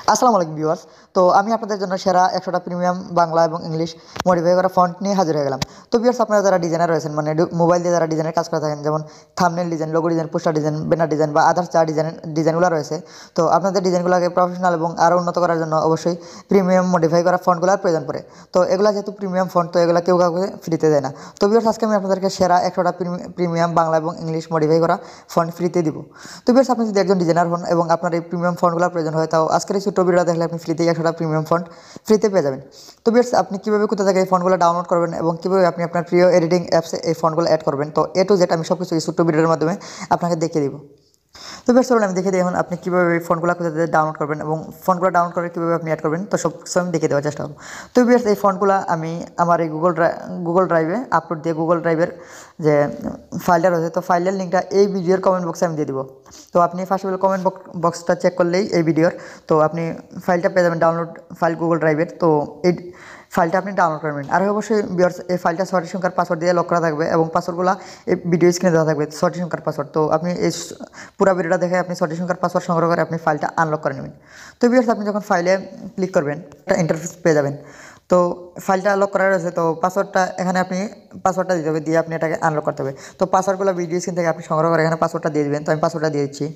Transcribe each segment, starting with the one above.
আসসালামু আলাইকুম ভিউয়ার্স। তো আমি আপনাদের জন্য সেরা 100টা প্রিমিয়াম বাংলা এবং ইংলিশ মডিফাই করা ফন্ট নিয়ে হাজির হয়ে গেলাম। তো ভিউয়ার্স, আপনারা যারা ডিজাইনার রয়েছেন, মানে মোবাইল দিয়ে যারা ডিজাইনের কাজ করে থাকেন, যেমন thumbnail design, logo design, poster design, banner design বা আদার্স যা ডিজাইনগুলো রয়েছে, তো আপনাদের ডিজাইনগুলোকে প্রফেশনাল এবং আরও উন্নত করার জন্য অবশ্যই প্রিমিয়াম মডিফাই করা ফন্টগুলোর প্রয়োজন পড়ে। তো এগুলো যেহেতু প্রিমিয়াম ফন্ট, তো এগুলো কেউ কাউকে ফ্রিতে দেয় না। তো ভিউয়ার্স, আজকে আমি আপনাদেরকে সেরা 100টা প্রিমিয়াম বাংলা এবং ইংলিশ মডিফাই করা ফন্ট ফ্রিতে দিব। তো ভিউয়ার্স, আপনি যদি একজন ডিজাইনার হন এবং আপনার এই প্রিমিয়াম ফন্টগুলোর প্রয়োজন হয়, তাও আজকের এই ছোট্ট ভিডিওটা দেখলে আপনি ফ্রিতেই 100টা প্রিমিয়াম ফন্ট ফ্রিতে পেয়ে যাবেন। তো ভিউয়ার্স, আপনি কীভাবে কোথা থেকে এই ফন্টগুলো ডাউনলোড করবেন এবং কীভাবে আপনি আপনার প্রিয় এডিটিং অ্যাপসে এই ফন্টগুলো অ্যাড করবেন, তো এ টু জেড আমি সব কিছু এই ছোট্ট ভিডিওর মাধ্যমে আপনাকে দেখিয়ে দিব। তো ভিউয়ার্স, চলুন আমি দেখিয়ে দিই এখন আপনি কীভাবে এই ফন্টগুলো কোথা থেকে ডাউনলোড করবেন এবং ফন্টগুলো ডাউনলোড করে কীভাবে আপনি অ্যাড করবেন, তো সব কিছু আমি দেখিয়ে দেওয়ার চেষ্টা করব। তো ভিউয়ার্স, এই ফন্টগুলো আমি আমার এই গুগল ড্রাইভে আপলোড দিয়ে গুগল ড্রাইভের যে ফাইলটা রয়েছে, তো ফাইলের লিঙ্কটা এই ভিডিওর কমেন্ট বক্সে আমি দিয়ে দিব। তো আপনি ফার্স্ট অফ অল কমেন্ট বক্সটা চেক করলেই এই ভিডিওর, তো আপনি ফাইলটা পেয়ে যাবেন, ডাউনলোড ফাইল গুগল ড্রাইভের। তো এই ফাইলটা আপনি ডাউনলোড করবেন। আর অবশ্যই ভিউয়ার্স, এই ফাইলটা 6টি সংখ্যার পাসওয়ার্ড দিয়ে লক করা থাকবে এবং পাসওয়ার্ডগুলো এই ভিডিও স্ক্রিনে দেওয়া থাকবে 6টি সংখ্যার পাসওয়ার্ড। তো আপনি এই পুরো ভিডিওটা দেখে আপনি 6টি সংখ্যার পাসওয়ার্ড সংগ্রহ করে আপনি ফাইলটা আনলক করে নেবেন। তো ভিউয়ার্স, আপনি যখন ফাইলে ক্লিক করবেন, একটা ইন্টারফেস পেয়ে যাবেন। তো ফাইলটা লক করা রয়েছে, তো পাসওয়ার্ডটা এখানে আপনি পাসওয়ার্ডটা দিতে হবে, দিয়ে আপনি এটাকে আনলক করতে হবে। তো পাসওয়ার্ডগুলো ভিডিও স্ক্রিন থেকে আপনি সংগ্রহ করে এখানে পাসওয়ার্ডটা দিয়ে দেবেন। তো আমি পাসওয়ার্ডটা দিয়ে দিচ্ছি।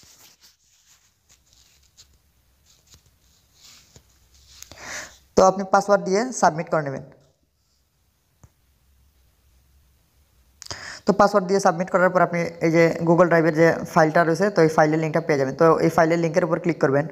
তো আপনি পাসওয়ার্ড দিয়ে সাবমিট করে নেবেন। তো পাসওয়ার্ড দিয়ে সাবমিট করার পর আপনি এই যে গুগল ড্রাইভের যে ফাইলটা রয়েছে, তো এই ফাইলের লিঙ্কটা পেয়ে যাবেন। তো এই ফাইলের লিঙ্কের উপর ক্লিক করবেন।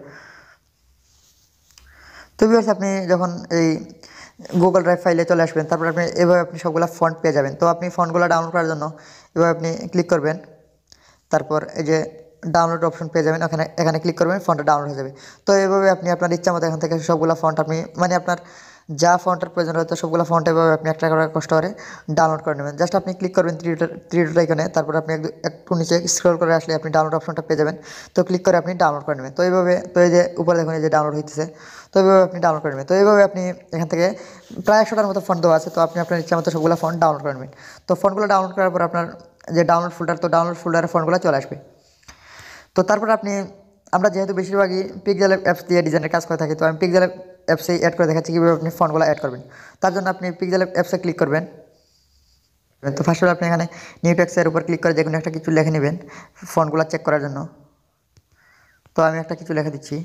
তো ভিউয়ার্স, আপনি যখন এই গুগল ড্রাইভ ফাইলে চলে আসবেন, তারপর আপনি এভাবে আপনি সবগুলো ফন্ট পেয়ে যাবেন। তো আপনি ফন্টগুলো ডাউনলোড করার জন্য এভাবে আপনি ক্লিক করবেন। তারপর এই যে ডাউনলোড অপশন পেয়ে যাবেন, এখানে ক্লিক করবেন, ফন্টটা ডাউনলোড হয়ে যাবে। তো এইভাবে আপনি আপনার ইচ্ছা মতো এখান থেকে সবগুলো ফন্ট আপনি মানে আপনার যা ফন্টের প্রয়োজন হয়, তো সবগুলো ফন্ট এভাবে আপনি একটা করে কষ্ট করে ডাউনলোড করে নেবেন। জাস্ট আপনি ক্লিক করবেন থ্রি ডট আইকনে, তারপর আপনি একটু নিচে স্ক্রল করে আসলে আপনি ডাউনলোড অপশনটা পেয়ে যাবেন। তো ক্লিক করে আপনি ডাউনলোড করে নেবেন। তো এইভাবে, তো এই যে উপরে দেখুন এই যে ডাউনলোড হইতেছে, তো এইভাবে আপনি ডাউনলোড করে নেবেন। তো এইভাবে আপনি এখান থেকে প্রায় 100টার মতো ফন্ট দেওয়া আছে, তো আপনি আপনার ইচ্ছা মতো সবগুলো ফন্ট ডাউনলোড করে নেবেন। তো ফন্টগুলো ডাউনলোড করার পর আপনার যে ডাউনলোড ফোল্ডার, তো ডাউনলোড ফোল্ডারে ফন্টগুলো চলে আসবে। তো তারপর আপনি, আমরা যেহেতু বেশিরভাগই পিক্সেল অ্যাপস দিয়ে ডিজাইনের কাজ করে থাকি, তো আমি পিক্সেল অ্যাপসেই অ্যাড করে দেখাচ্ছি কীভাবে আপনি ফন্টগুলো অ্যাড করবেন। তার জন্য আপনি পিক্সেল অ্যাপসে ক্লিক করবেন। তো ফার্স্ট আপনি এখানে নিউ টেক্সটের উপর ক্লিক করে যে কোনো একটা কিছু লিখে নেবেন ফন্টগুলো চেক করার জন্য। তো আমি একটা কিছু লিখে দিচ্ছি।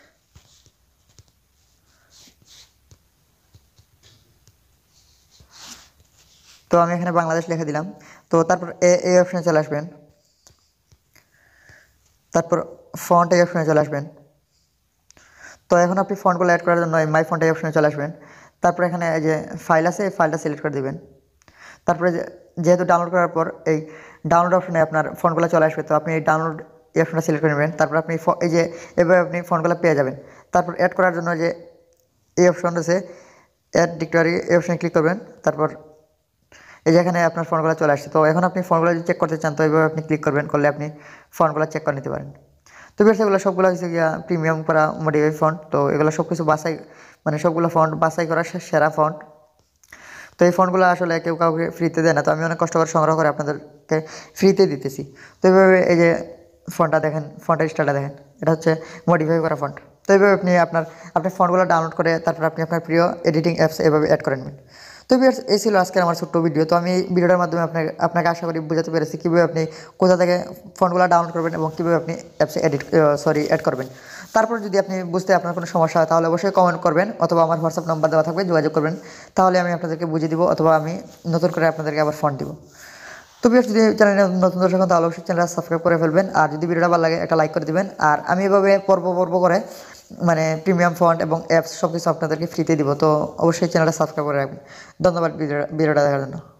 তো আমি এখানে বাংলাদেশ লিখে দিলাম। তো তারপর এই অপশানে চলে আসবেন। তারপর ফন্ট এই অপশানে চলে আসবেন। তো এখন আপনি ফন্টগুলো অ্যাড করার জন্য মাই ফন্ট এই অপশানে চলে আসবেন। তারপর এখানে এই যে ফাইল আছে, এই ফাইলটা সিলেক্ট করে দেবেন। তারপরে যেহেতু ডাউনলোড করার পর এই ডাউনলোড অপশানে আপনার ফন্টগুলো চলে আসবে, তো আপনি এই ডাউনলোড এই অপশানটা সিলেক্ট করে নেবেন। তারপর আপনি এই যে এভাবে আপনি ফন্টগুলো পেয়ে যাবেন। তারপর অ্যাড করার জন্য যে এই অপশান রয়েছে অ্যাড ডিক্টরি, এই অপশানে ক্লিক করবেন। তারপর এই যে এখানে আপনার ফন্টগুলো চলে আসছে। তো এখন আপনি ফন্টগুলো যদি চেক করতে চান, তো এইভাবে আপনি ক্লিক করবেন, করলে আপনি ফন্টগুলো চেক করে নিতে পারেন। তো বেশ, এগুলো সবগুলো হচ্ছে গিয়া প্রিমিয়াম করা মডিফাই ফন্ট। তো এগুলো সব কিছু বাছাই, মানে সবগুলো ফন্ট বাছাই করা সেরা ফন্ট। তো এই ফন্টগুলো আসলে কেউ কাউকে ফ্রিতে দেয় না, তো আমি অনেক কষ্ট করে সংগ্রহ করে আপনাদেরকে ফ্রিতে দিতেছি। তো এইভাবে এই যে ফন্টটা দেখেন, ফন্টের স্টাইলটা দেখেন, এটা হচ্ছে মডিফাই করা ফন্ট। তো এইভাবে আপনি আপনার ফন্টগুলো ডাউনলোড করে তারপর আপনি আপনার প্রিয় এডিটিং অ্যাপস এভাবে অ্যাড করে নেবেন। তো ভিউয়ার্স, এই ছিল আজকের আমার ছোট্ট ভিডিও। তো আমি এই ভিডিওটার মাধ্যমে আপনাকে আশা করি বোঝাতে পেরেছি কীভাবে আপনি কোথা থেকে ফন্টগুলো ডাউনলোড করবেন এবং কীভাবে আপনি অ্যাপসে অ্যাড করবেন। তারপর যদি আপনি বুঝতে আপনার কোনো সমস্যা হয়, তাহলে অবশ্যই কমেন্ট করবেন অথবা আমার হোয়াটসঅ্যাপ নাম্বার দেওয়া থাকবে, যোগাযোগ করবেন। তাহলে আমি আপনাদেরকে বুঝিয়ে দিব অথবা আমি নতুন করে আপনাদেরকে আবার ফন্ট দিব। তো ভিউয়ার্স, যদি চ্যানেলে নতুন দর্শক হন, তাহলে অবশ্যই চ্যানেলটা সাবস্ক্রাইব করে ফেলবেন। আর যদি ভিডিওটা ভালো লাগে একটা লাইক করে দিবেন। আর আমি এভাবে পর্ব করে মানে প্রিমিয়াম ফন্ট এবং অ্যাপস সব কিছু আপনাদেরকে ফ্রিতে দিব। তো অবশ্যই চ্যানেলটা সাবস্ক্রাইব করে রাখবেন। ধন্যবাদ ভিডিওটা দেখার জন্য।